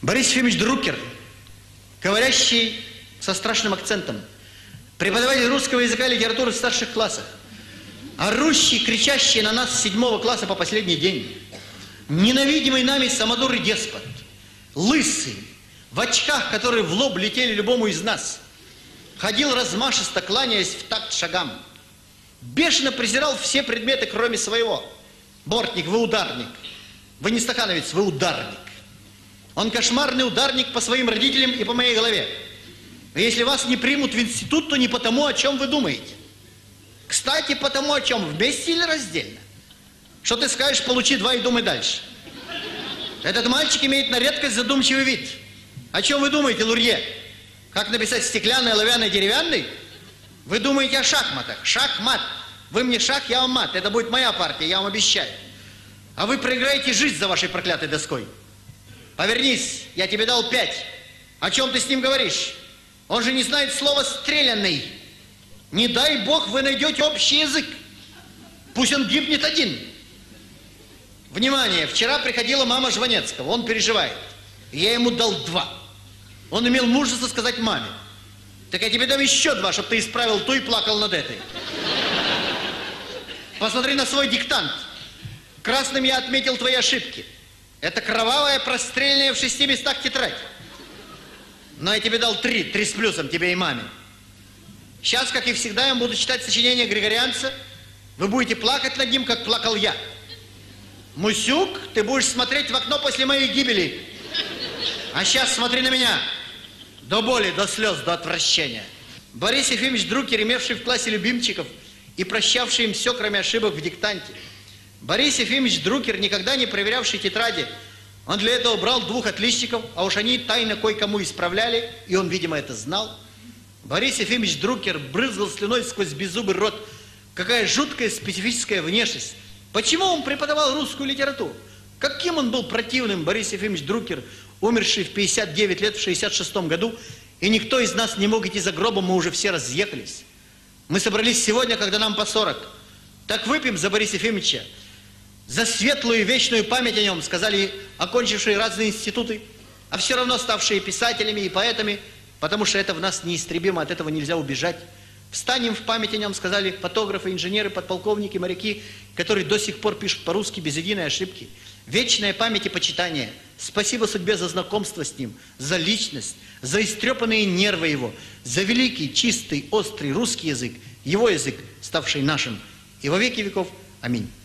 Борис Ефимович Друкер, говорящий со страшным акцентом, преподаватель русского языка и литературы в старших классах, орущий, кричащий на нас с 7 класса по последний день, ненавидимый нами самодур и деспот, лысый, в очках, которые в лоб летели любому из нас, ходил размашисто, кланяясь в такт шагам, бешено презирал все предметы, кроме своего. Бортник, вы ударник. Вы не стахановец, вы ударник. Он кошмарный ударник по своим родителям и по моей голове. И если вас не примут в институт, то не потому, о чем вы думаете. Кстати, потому о чем, вместе или раздельно. Что ты скажешь, получи 2 и думай дальше. Этот мальчик имеет на редкость задумчивый вид. О чем вы думаете, Лурье? Как написать стеклянный, оловянный, деревянный? Вы думаете о шахматах. Шах-мат. Вы мне шах, я вам мат. Это будет моя партия, я вам обещаю. А вы проиграете жизнь за вашей проклятой доской. Повернись, я тебе дал 5. О чем ты с ним говоришь? Он же не знает слова «стрелянный». Не дай бог вы найдете общий язык. Пусть он гибнет один. Внимание, вчера приходила мама Жванецкого, он переживает. Я ему дал 2. Он имел мужество сказать маме: так я тебе дам еще 2, чтобы ты исправил ту и плакал над этой. Посмотри на свой диктант. Красным я отметил твои ошибки. Это кровавая, простреленная в 6 местах тетрадь. Но я тебе дал 3 с плюсом, тебе и маме. Сейчас, как и всегда, я буду читать сочинение Григорианца. Вы будете плакать над ним, как плакал я. Мусюк, ты будешь смотреть в окно после моей гибели. А сейчас смотри на меня. До боли, до слез, до отвращения. Борис Ефимович Друкер, имевший в классе любимчиков и прощавший им все, кроме ошибок в диктанте. Борис Ефимович Друкер, никогда не проверявший тетради. Он для этого брал 2 отличников, а уж они тайно кое-кому исправляли, и он, видимо, это знал. Борис Ефимович Друкер брызгал слюной сквозь беззубый рот. Какая жуткая специфическая внешность. Почему он преподавал русскую литературу? Каким он был противным, Борис Ефимович Друкер, умерший в 59 лет в 66 году, и никто из нас не мог идти за гробом, мы уже все разъехались. Мы собрались сегодня, когда нам по 40. Так выпьем за Бориса Ефимовича, за светлую и вечную память о нем, сказали окончившие разные институты, а все равно ставшие писателями и поэтами, потому что это в нас неистребимо, от этого нельзя убежать. Встанем в память о нем, сказали фотографы, инженеры, подполковники, моряки, которые до сих пор пишут по-русски без единой ошибки. Вечная память и почитание. Спасибо судьбе за знакомство с ним, за личность, за истрепанные нервы его, за великий, чистый, острый русский язык, его язык, ставший нашим. И во веки веков. Аминь.